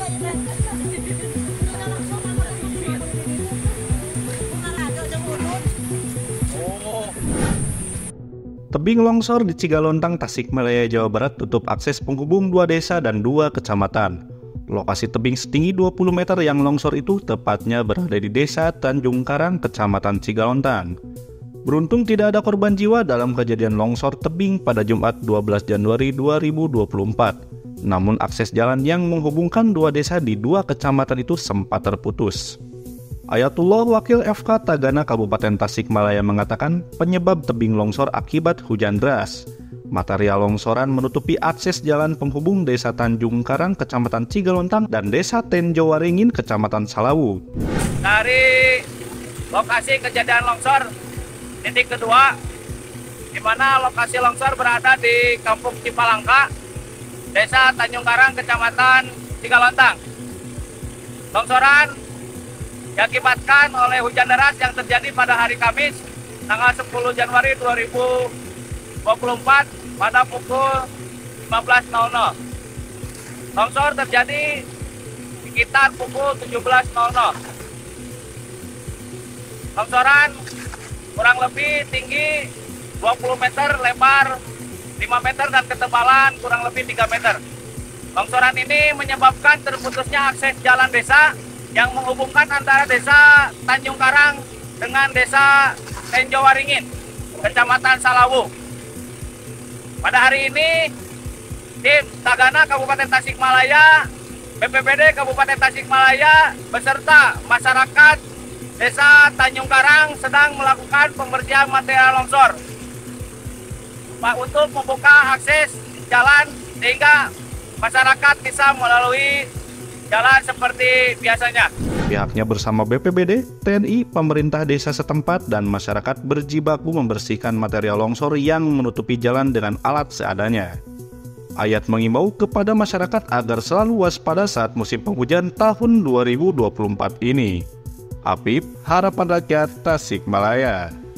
Tebing longsor di Cigalontang, Tasikmalaya, Jawa Barat tutup akses penghubung 2 desa dan 2 kecamatan. Lokasi tebing setinggi 20 meter yang longsor itu tepatnya berada di Desa Tanjung Karang, Kecamatan Cigalontang. Beruntung tidak ada korban jiwa dalam kejadian longsor tebing pada Jumat 12 Januari 2024. Namun akses jalan yang menghubungkan 2 desa di 2 kecamatan itu sempat terputus. Ayatullah Wakil FK Tagana Kabupaten Tasikmalaya mengatakan penyebab tebing longsor akibat hujan deras. Material longsoran menutupi akses jalan penghubung Desa Tanjung Karang, Kecamatan Cigalontang, dan Desa Tenjo Waringin, Kecamatan Salawu. Dari lokasi kejadian longsor titik kedua, di mana lokasi longsor berada di Kampung Cipalangka, Desa Tanjung Karang, Kecamatan Cigalontang. Longsoran diakibatkan oleh hujan deras yang terjadi pada hari Kamis, tanggal 10 Januari 2024 pada pukul 15.00. Longsor terjadi sekitar pukul 17.00. Longsoran kurang lebih tinggi 20 meter, lebar 5 meter, dan ketebalan kurang lebih 3 meter. Longsoran ini menyebabkan terputusnya akses jalan desa yang menghubungkan antara Desa Tanjung Karang dengan Desa Tenjo Waringin, Kecamatan Salawu. Pada hari ini, tim Tagana Kabupaten Tasikmalaya, BPBD Kabupaten Tasikmalaya beserta masyarakat Desa Tanjung Karang sedang melakukan pembersihan material longsor untuk membuka akses jalan sehingga masyarakat bisa melalui jalan seperti biasanya. Pihaknya bersama BPBD, TNI, pemerintah desa setempat, dan masyarakat berjibaku membersihkan material longsor yang menutupi jalan dengan alat seadanya. Ayat mengimbau kepada masyarakat agar selalu waspada saat musim penghujan tahun 2024 ini. Apip, Harapan Rakyat, Tasikmalaya.